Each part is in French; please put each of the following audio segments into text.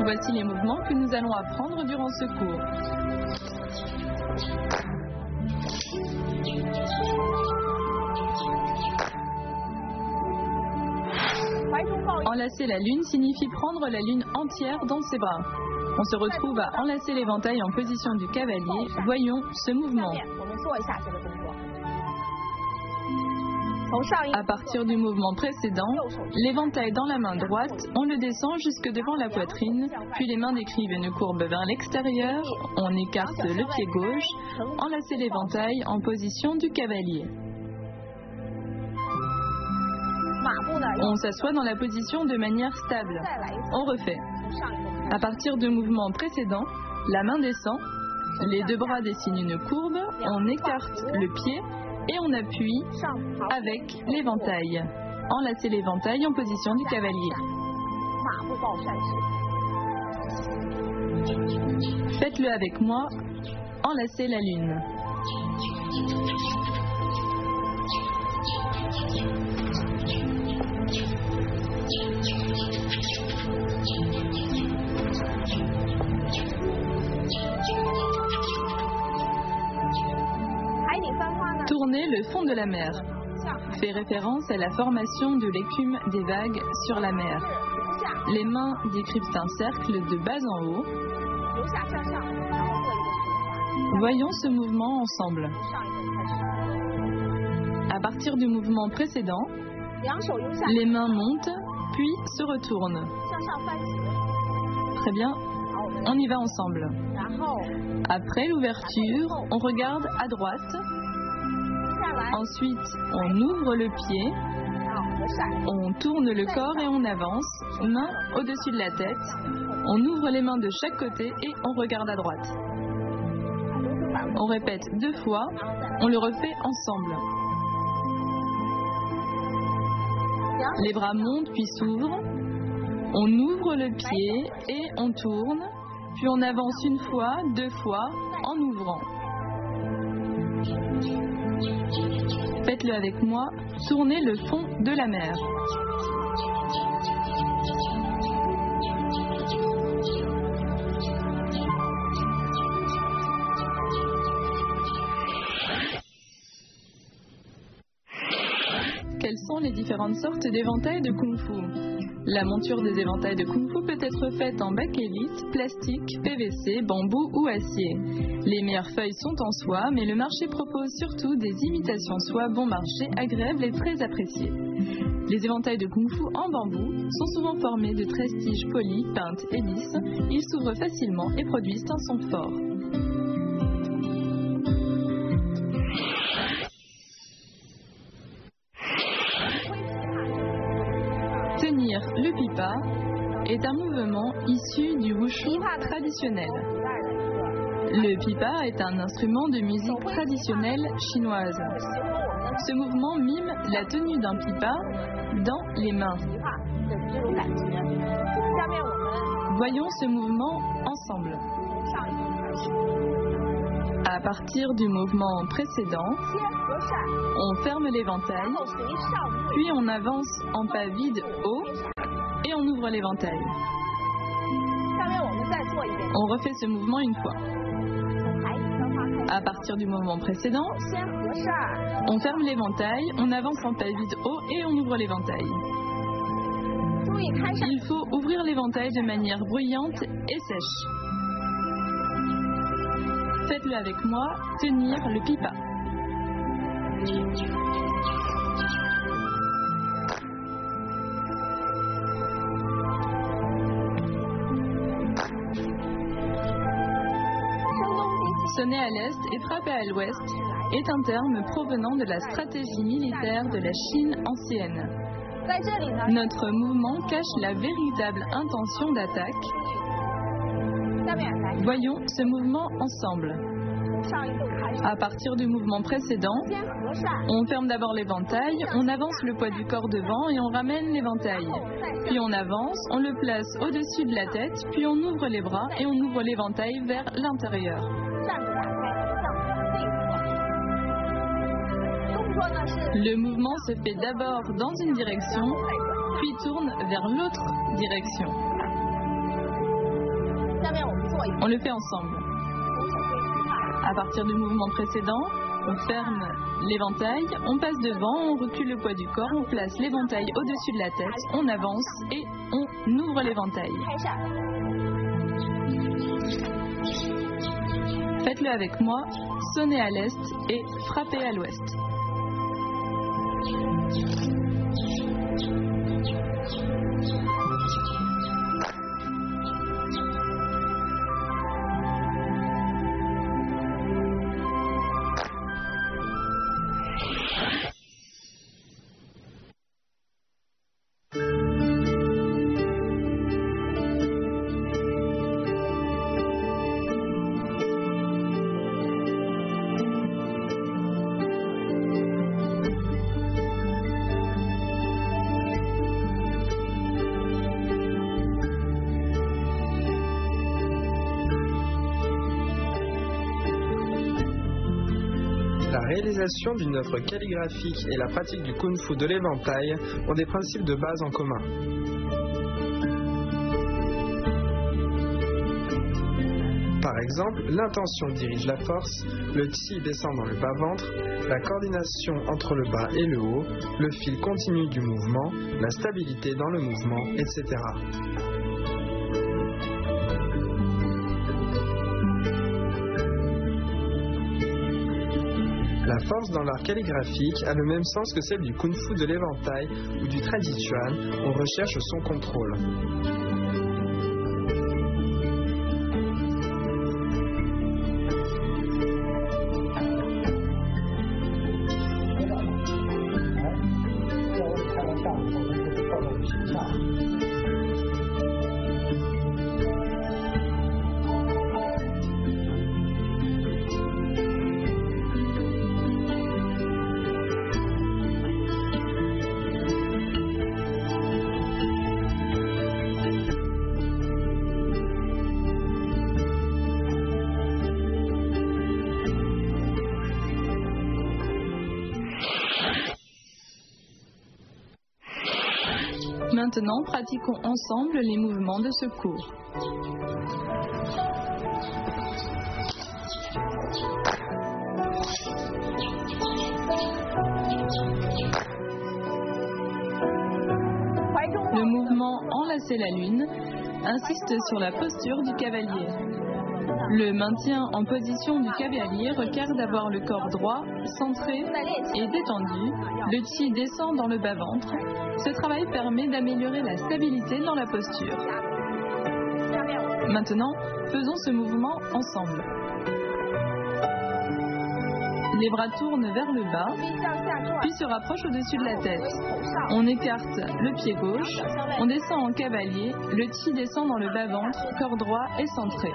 Voici les mouvements que nous allons apprendre durant ce cours. Enlacer la lune signifie prendre la lune entière dans ses bras. On se retrouve à enlacer l'éventail en position du cavalier. Voyons ce mouvement. À partir du mouvement précédent, l'éventail dans la main droite, on le descend jusque devant la poitrine, puis les mains décrivent une courbe vers l'extérieur, on écarte le pied gauche, enlacer l'éventail en position du cavalier. On s'assoit dans la position de manière stable. On refait. À partir du mouvement précédent, la main descend, les deux bras dessinent une courbe, on écarte le pied et on appuie avec l'éventail. Enlacez l'éventail en position du cavalier. Faites-le avec moi. Enlacez la lune. Tournez le fond de la mer. Fait référence à la formation de l'écume des vagues sur la mer. Les mains décryptent un cercle de bas en haut. Voyons ce mouvement ensemble. À partir du mouvement précédent, les mains montent, puis se retournent. Très bien, on y va ensemble. Après l'ouverture, on regarde à droite. Ensuite, on ouvre le pied, on tourne le corps et on avance, main au-dessus de la tête. On ouvre les mains de chaque côté et on regarde à droite. On répète 2 fois, on le refait ensemble. Les bras montent puis s'ouvrent. On ouvre le pied et on tourne, puis on avance 1 fois, 2 fois en ouvrant. Faites-le avec moi, tournez le fond de la mer. Quelles sont les différentes sortes d'éventails de Kung Fu? La monture des éventails de Kung Fu peut être faite en bakélite, plastique, PVC, bambou ou acier. Les meilleures feuilles sont en soie, mais le marché propose surtout des imitations soie bon marché, agréables et très appréciées. Les éventails de Kung Fu en bambou sont souvent formés de 13 tiges polies, peintes et lisses. Ils s'ouvrent facilement et produisent un son fort. Tenir le pipa est un mouvement issu du wushu traditionnel. Le pipa est un instrument de musique traditionnelle chinoise. Ce mouvement mime la tenue d'un pipa dans les mains. Voyons ce mouvement ensemble. À partir du mouvement précédent, on ferme l'éventail, puis on avance en pas vide haut et on ouvre l'éventail. On refait ce mouvement 1 fois. À partir du mouvement précédent, on ferme l'éventail, on avance en pas vide haut et on ouvre l'éventail. Il faut ouvrir l'éventail de manière bruyante et sèche. Faites-le avec moi, tenir le pipa. Sonner à l'est et frapper à l'ouest est un terme provenant de la stratégie militaire de la Chine ancienne. Notre mouvement cache la véritable intention d'attaque. Voyons ce mouvement ensemble. À partir du mouvement précédent, on ferme d'abord l'éventail, on avance le poids du corps devant et on ramène l'éventail. Puis on avance, on le place au-dessus de la tête, puis on ouvre les bras et on ouvre l'éventail vers l'intérieur. Le mouvement se fait d'abord dans une direction, puis tourne vers l'autre direction. On le fait ensemble. À partir du mouvement précédent, on ferme l'éventail, on passe devant, on recule le poids du corps, on place l'éventail au-dessus de la tête, on avance et on ouvre l'éventail. Faites-le avec moi, sonnez à l'est et frappez à l'ouest. La réalisation d'une œuvre calligraphique et la pratique du kung-fu de l'éventail ont des principes de base en commun. Par exemple, l'intention dirige la force, le chi descend dans le bas-ventre, la coordination entre le bas et le haut, le fil continu du mouvement, la stabilité dans le mouvement, etc. La force dans l'art calligraphique a le même sens que celle du kung-fu de l'éventail ou du tradichuan, on recherche son contrôle. Maintenant, pratiquons ensemble les mouvements de ce cours. Le mouvement Enlacer la lune insiste sur la posture du cavalier. Le maintien en position du cavalier requiert d'avoir le corps droit, centré et détendu. Le chi descend dans le bas-ventre. Ce travail permet d'améliorer la stabilité dans la posture. Maintenant, faisons ce mouvement ensemble. Les bras tournent vers le bas, puis se rapprochent au-dessus de la tête. On écarte le pied gauche, on descend en cavalier, le chi descend dans le bas-ventre, corps droit est centré.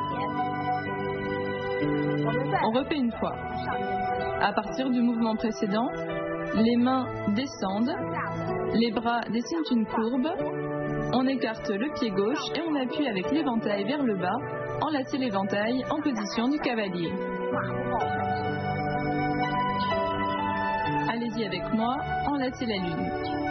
On refait une fois. À partir du mouvement précédent, les mains descendent, les bras dessinent une courbe, on écarte le pied gauche et on appuie avec l'éventail vers le bas, enlacer l'éventail en position du cavalier. Allez-y avec moi, enlacez la lune.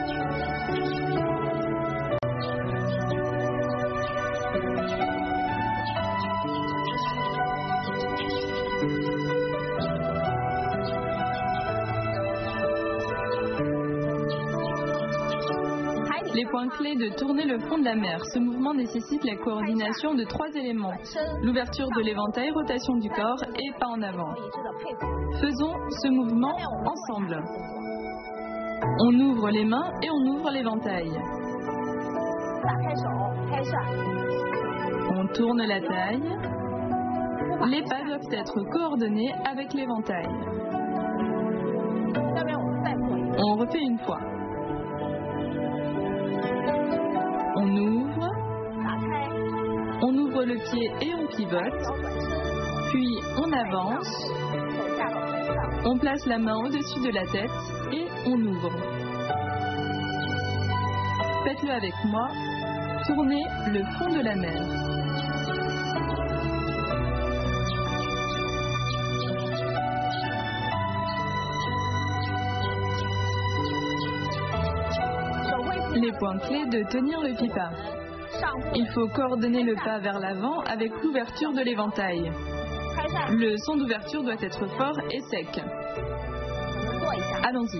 Les points clés de tourner le front de la mer. Ce mouvement nécessite la coordination de 3 éléments. L'ouverture de l'éventail, rotation du corps et pas en avant. Faisons ce mouvement ensemble. On ouvre les mains et on ouvre l'éventail. On tourne la taille. Les pas doivent être coordonnés avec l'éventail. On refait une fois. On ouvre le pied et on pivote, puis on avance, on place la main au-dessus de la tête et on ouvre. Faites-le avec moi, tournez le fond de la mer. Les points clés de tenir le pipa. Il faut coordonner le pas vers l'avant avec l'ouverture de l'éventail. Le son d'ouverture doit être fort et sec. Allons-y.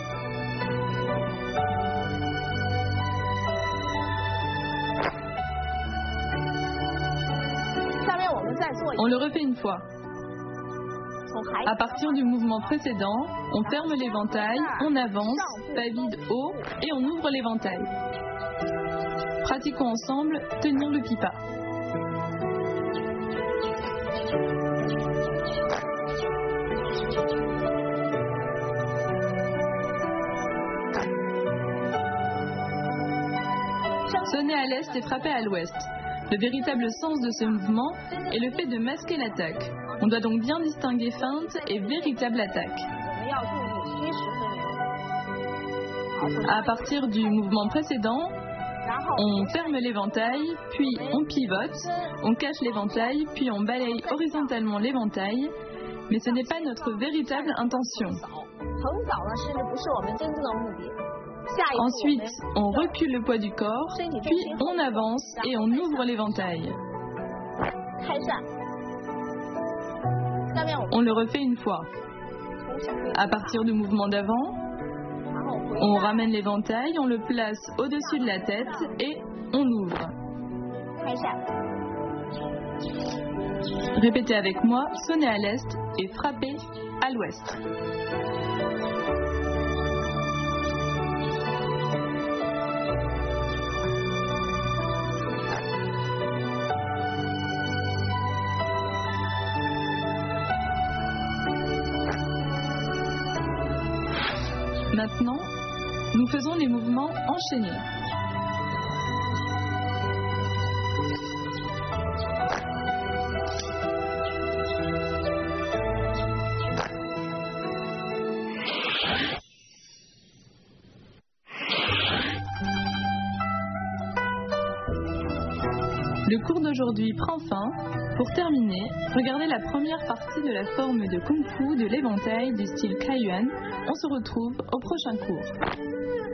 On le refait une fois. À partir du mouvement précédent, on ferme l'éventail, on avance, pas vide haut et on ouvre l'éventail. Pratiquons ensemble tenir le pipa. Sonner à l'est et frapper à l'ouest. Le véritable sens de ce mouvement est le fait de masquer l'attaque. On doit donc bien distinguer feinte et véritable attaque. À partir du mouvement précédent, on ferme l'éventail, puis on pivote, on cache l'éventail, puis on balaye horizontalement l'éventail, mais ce n'est pas notre véritable intention. Ensuite, on recule le poids du corps, puis on avance et on ouvre l'éventail. On le refait une fois. À partir du mouvement d'avant, on ramène l'éventail, on le place au-dessus de la tête et on ouvre. Répétez avec moi, sonnez à l'est et frappez à l'ouest. Maintenant, nous faisons les mouvements enchaînés. Le cours d'aujourd'hui prend fin. Pour terminer, regardez la première partie de la forme de Kung Fu de l'éventail du style Kaiyuan. On se retrouve au prochain cours.